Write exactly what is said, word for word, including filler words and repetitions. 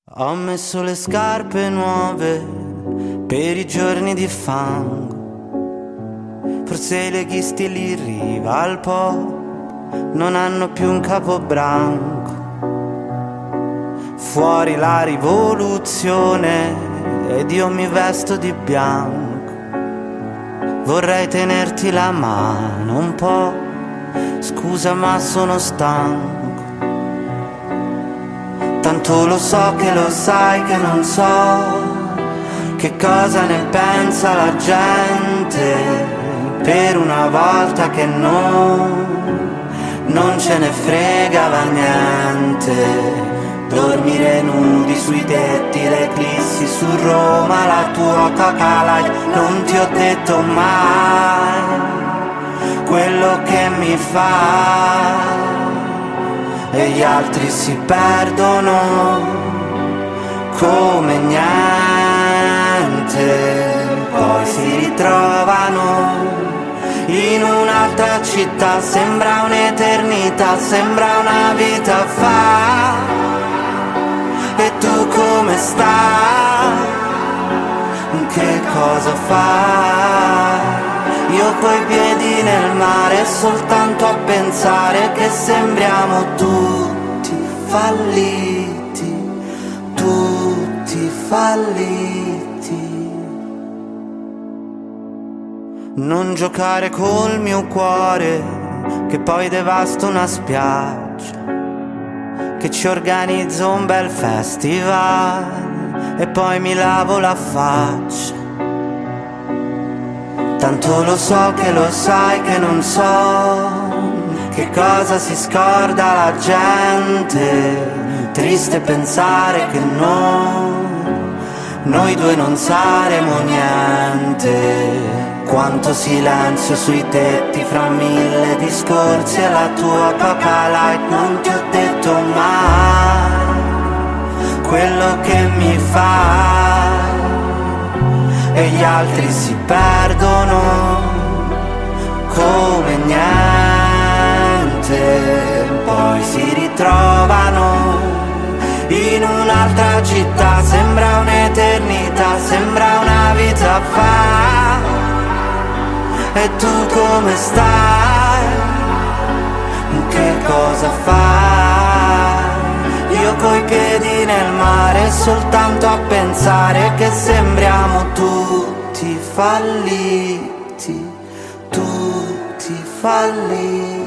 Ho messo le scarpe nuove per i giorni di fango. Forse i leghisti lì in riva al Po non hanno più un capobranco. Fuori la rivoluzione ed io mi vesto di bianco. Vorrei tenerti la mano un po', scusa ma sono stanco. Tanto lo so che lo sai che non so che cosa ne pensa la gente. Per una volta che non, non ce ne fregava niente. Dormire nudi sui tetti, le eclissi su Roma, la tua Coca-Light. Non ti ho detto mai quello che mi fa. E gli altri si perdono come niente, poi si ritrovano in un'altra città. Sembra un'eternità, sembra una vita fa. E tu come stai? Che cosa fai? Io coi piedi nel mare, soltanto a pensare che sembriamo tutti falliti, tutti falliti. Non giocare col mio cuore, che poi devasta una spiaggia, che ci organizzo un bel festival e poi mi lavo la faccia. Tanto lo so che lo sai che non so che cosa si scorda la gente. Triste pensare che noi, noi due non saremo niente. Quanto silenzio sui tetti fra mille discorsi e la tua Coca-Light. Non ti ho detto mai quello che mi fa. E gli altri si perdono come niente, poi si ritrovano in un'altra città. Sembra un'eternità, sembra una vita fa. E tu come stai? Che cosa fai? Io coi piedi nel mare, soltanto a pensare che sembriamo tutti falliti, tutti falliti.